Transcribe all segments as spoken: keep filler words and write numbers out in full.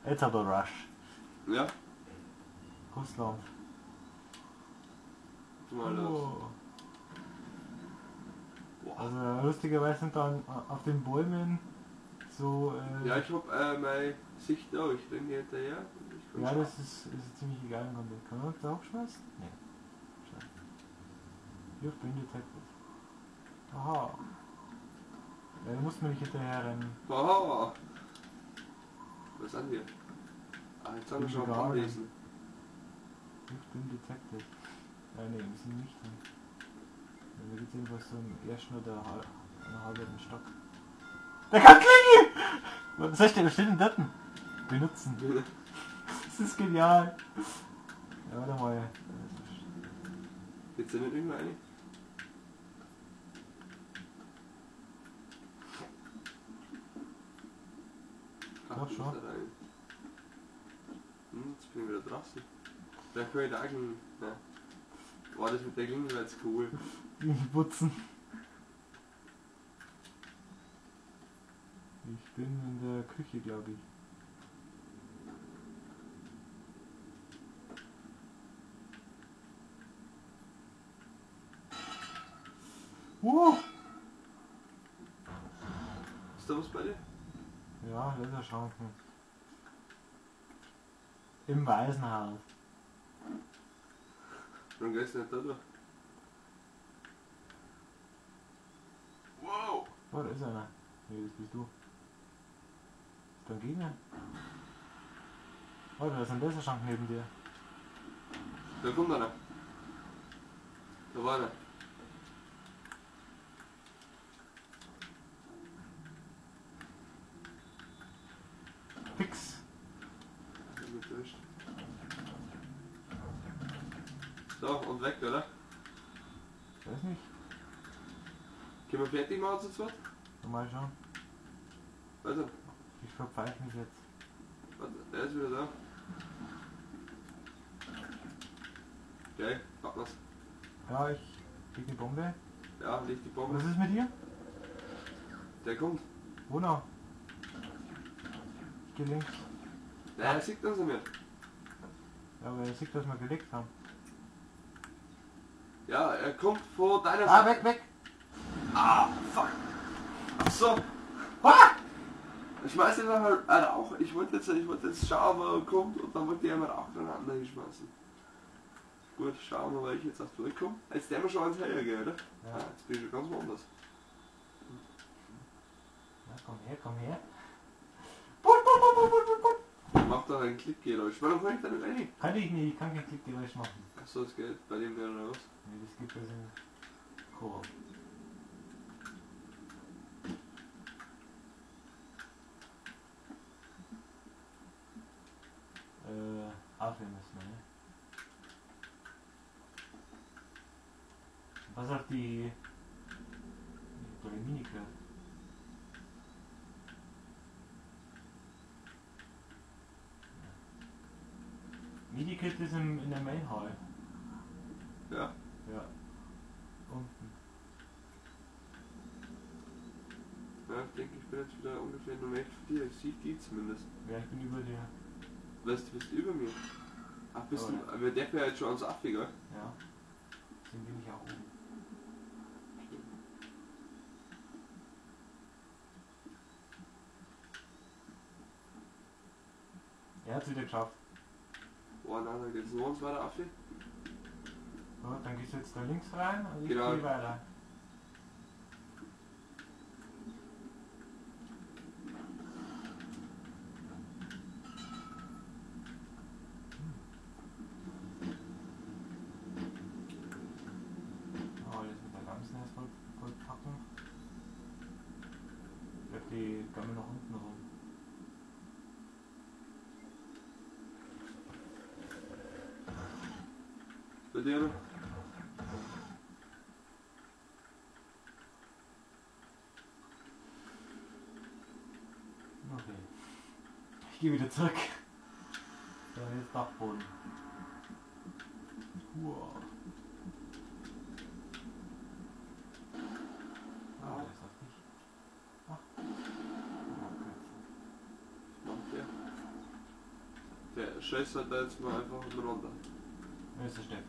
Jetzt aber Rush. Ja. Russland. Mal los. Oh. Boah. Also lustigerweise sind dann auf den Bäumen so... Äh, Ja, ich hab äh, meine Sicht da, ich bin hier hinterher. und Ich kann ja, schauen. das ist, ist ziemlich egal im Grunde. Kann man das auch schmeißen? Nee. Schade. You've been detected. Aha. Ja, da muss man nicht hinterher rennen. Haha. Was sind wir? Ah, jetzt haben wir Bin schon gegangen. am Anlesen. You've been detected. Ja, nee, wir sind nicht drin. Ja, da geht es jedenfalls so im ersten oder halb, einen halben Stock. Der kann klingen! Was heißt der? Was steht denn dort? Benutzen. Das ist genial. Ja, warte mal. Geht's da nicht irgendwo rein? Ach, Doch, ich schon. muss da rein. Hm, jetzt bin ich wieder draußen. Vielleicht kann ich da eigentlich... Ne. War das mit der Klinge war jetzt cool. Die putzen. Ich bin in der Küche, glaube ich. Uh! Ist da was bei dir? Ja, Laserschranken. Im Waisenhaus. Dann gehst du nicht da durch. Wow! Oh, da ist einer. Nee, das bist du. Ist da ein Gegner? Oh, da ist ein Laserschrank neben dir. Da kommt einer. Da war einer. Fix. Ich hab mich erwischt. So, und weg, oder? Ich weiß nicht. Können wir fertig machen zu zweit? Mal schauen. Also, Ich verpfeife mich jetzt. warte, der ist wieder da. Okay, packen wir's. Ja, ich krieg die Bombe. Ja, leg die Bombe. Was ist mit dir? Der kommt. Wo noch? Ich geh links. Nein, er sieht uns nicht mehr. Ja, aber er sieht, dass wir gelegt haben. Ja, er kommt vor deiner Ah, Seite. weg, weg! Ah, fuck. Ach so. Ah! Ich schmeiß ihn halt äh, auch. Ich wollte jetzt, ich wollte jetzt schauen, wo er kommt und dann wollte ich einmal auch aneinander geschmeißen. Gut, schauen wir mal, weil ich jetzt auch durchkomme. Jetzt der wir schon ans Helle gehen, oder? Ja. Ah, jetzt bin ich schon ganz woanders. Na, komm her, komm her. Mach doch einen Klickgeräusch. Warum kann ich da nicht rein? Kann ich nicht, ich kann kein Klickgeräusch machen. Achso, das geht bei dem wieder raus. Nee, das gibt es in Koop. Äh, aufhören müssen wir, ne? Was auf die... die Minikör. Minikit ist im, in der Main Hall. Ja. Ja. Unten. Ja, ich denke, ich bin jetzt wieder ungefähr in der Nähe von dir. Ich sehe die zumindest. Ja, ich bin über dir. Weißt du, bist über mir? Ach, bist Oh, du. ja. Aber der wäre jetzt schon ans Affi, gell? Ja. Deswegen bin ich auch oben. Er hat es wieder geschafft. Oh nein, da geht's noch uns weiter Affi. So, dann gehst du jetzt da links rein und ich Genau. gehe weiter. Oh, alles mit der ganzen erst voll, voll packen. Ich glaube, die gammeln noch unten rum. Bei dir, ne? Okay. Ich gehe wieder zurück. Da ist Dachboden. Wow. Ah, der ist auf dich. Ach. Oh, Macht der. Der scheißt halt da jetzt mal einfach runter. Wer ist der Stefan?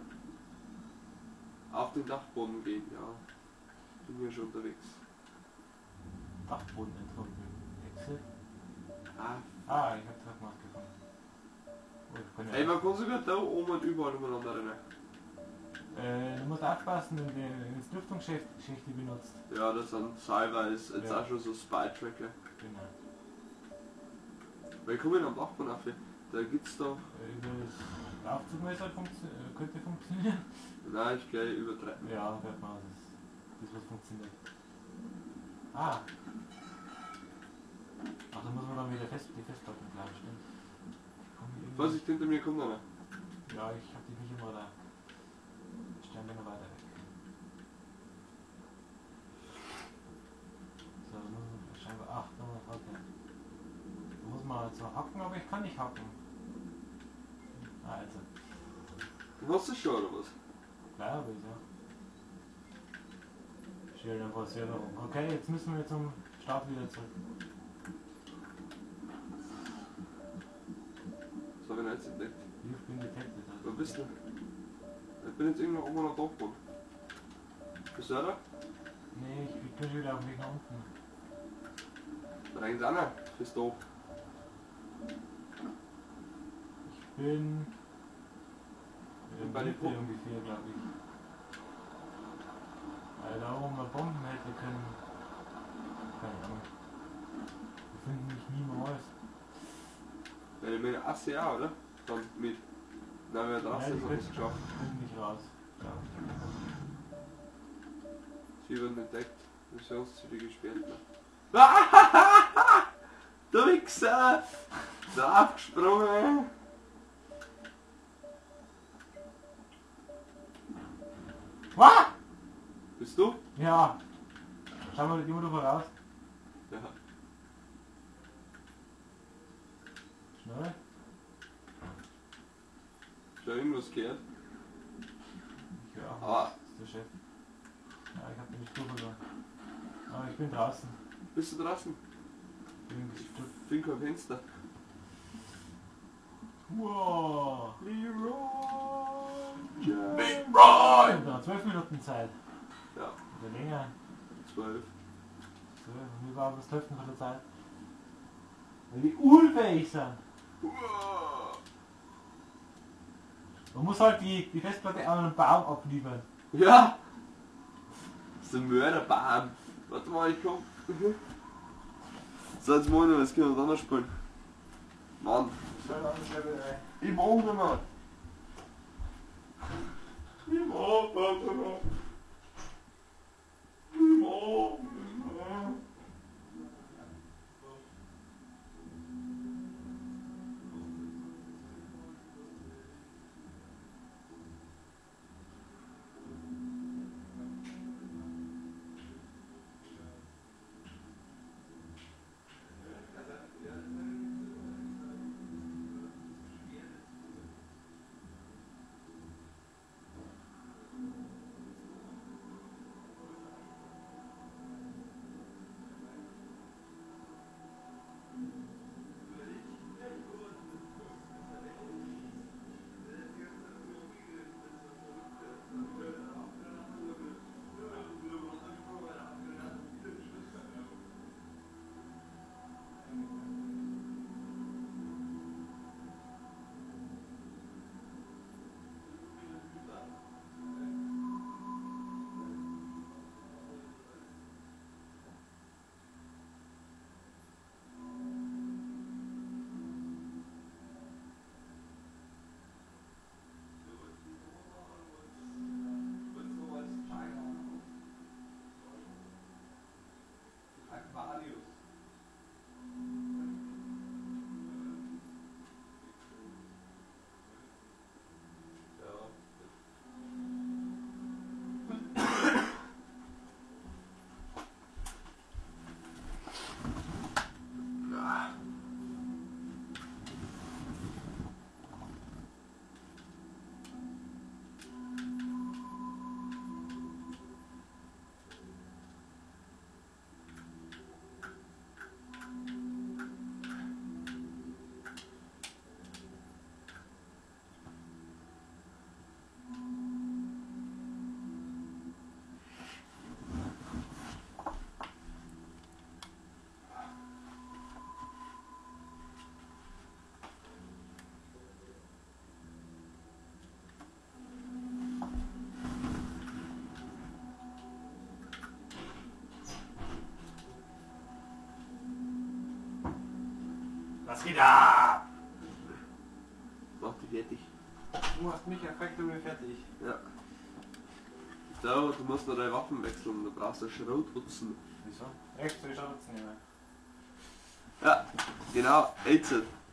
Auf den Dachboden gehen, ja. Bin hier schon unterwegs. Dachboden entfunken. Exit. Ah, Ah, ich hab Treppenhaus gefunden. Oh, ich kann ja ey, man kann sogar da oben und überall umeinander rennen. äh, du musst aufpassen, wenn du das Lüftungsschächte benutzt. Ja, das sind teilweise jetzt Ja. auch schon so Spy-Tracker. Genau. Weil ich komme am Dachboden auf. Da gibt's doch. Äh, über das Aufzugmesser funktio äh, könnte funktionieren. Nein, ich gehe über Treppen. Ja, Treppenhaus ist das, was funktioniert. Ah! Ach, da muss man dann wieder fest, die Festplatten klar stellen. Komm hier irgendwie- Vorsicht, hinter mir kommt einer. Ja, ich hab dich nicht immer da. Stellen wir noch weiter weg. So, da muss man scheinbar. Ach, da muss man. Okay. Da muss man also hacken, aber ich kann nicht hacken. Ah, also. Du hast es schon, oder was? Klar, aber ja. Schön, dann was ja noch. Okay, jetzt müssen wir zum Start wieder zurück. Das habe ich noch jetzt entdeckt. Ich bin detected. Wo bist du? Ich bin jetzt irgendwo oben am Dachboden. Bist du da? Nee, ich, ich bin schon wieder auf dem Weg nach unten. Da rennt einer. Bist du da? Ich bin. bin Äh, bei den Mitte Puppen. ungefähr, glaube ich. Weil da oben mal Bomben hätte können. Keine Ahnung. Wir finden mich niemals. Wenn ich mir Assi auch, oder? Dann mit. Nein, wir haben Nein, draußen ich noch bin was geschafft. nicht raus. Ja. Sie wurden entdeckt. Missionsziele gesperrt. Du Wichser! Da abgesprungen! Was? Bist du? Ja. Schau mal, geh mal da voraus. Ja. Schnell. Schon irgendwas gehört? Ich höre auch. Ah. Das ist der Chef. Ja, ich hab den nicht verloren. Aber ich bin draußen. Bist du draußen? Ich bin Ich gestürzt. finde kein Fenster. Wow. Leroy! Leroy! Da zwölf Minuten Zeit. Ja, Oder länger. zwölf. So, wir waren das Hälfte von der Zeit. Weil die unfähig sind. Man muss halt die, die Festplatte an einen Baum abliefern. Ja! Das ist ein Mörderbaum. Warte mal, ich komm. So, jetzt mal noch, jetzt können wir dann spielen. Mann. Ich mach nicht mehr. Ich mach nicht mehr. Ich mach nicht mehr. Was geht ab? Mach dich fertig. Du machst mich perfekt und mir fertig. Ja. So, du musst noch deine Waffen wechseln, du brauchst einen Schrotwutzen. Wieso? Echt, soll ich schon nutzen, ja. Ja, genau, jetzt.